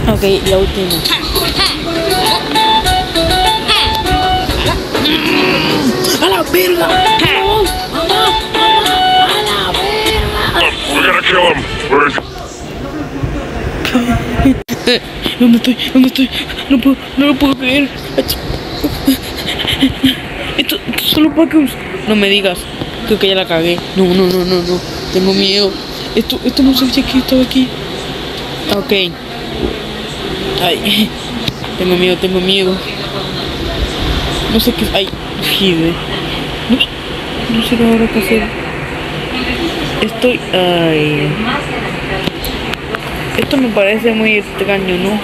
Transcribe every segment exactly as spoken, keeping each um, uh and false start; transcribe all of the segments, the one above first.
Ok, la última. ¡A la verga! ¡No! ¡Mamá! ¡Mamá! ¡A la verga! We gotta kill him. Where is he? ¿Dónde estoy? ¿Dónde estoy? No puedo, no lo puedo creer. Esto, esto solo Packers. No me digas. Creo que ya la cagué. No, no, no, no, no. Tengo miedo. Esto, esto no sabía que estaba aquí. Ok. Ay. Tengo miedo, tengo miedo. No sé qué. Ay, gide. No, no sé ahora qué hacer. Estoy. Ay. Esto me parece muy extraño, ¿no?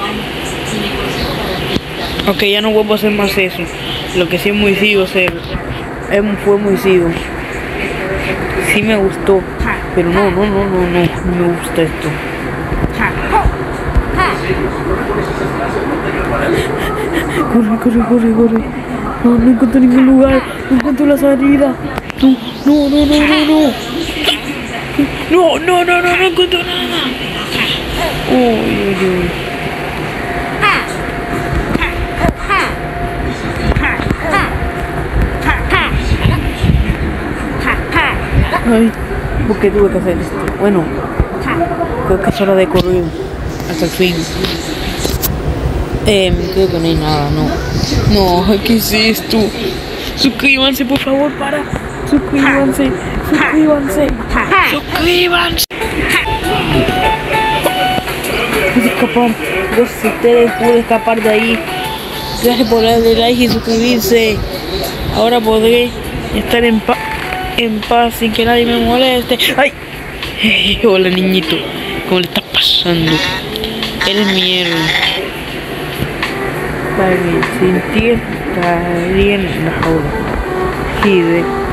Ok, ya no vuelvo a hacer más eso. Lo que sí es muy sido ser. Fue muy sido. Sí me gustó. Pero no, no, no, no, no. No me gusta esto. Corre, corre, corre, corre. No, no encuentro ningún lugar. No encuentro la salida. No, no, no, no, no, no. No, no, no, no, no encuentro nada. Uy, uy, uy. Ay, ¿por qué tuve que hacer esto? Bueno, creo que es hora de correr hasta el fin. Eh, creo que no hay nada, no. No, ¿qué es esto? Suscríbanse, por favor, para. Suscríbanse, suscríbanse, suscríbanse. Pude escapar, gracias a ustedes pude escapar de ahí. Gracias por darle like y suscribirse. Ahora podré estar en paz. En paz sin que nadie me moleste. ¡Ay! Hey, hola niñito, ¿cómo le está pasando? Eres mi héroe. Está bien, sin ti estaría en la jaula. Sí, de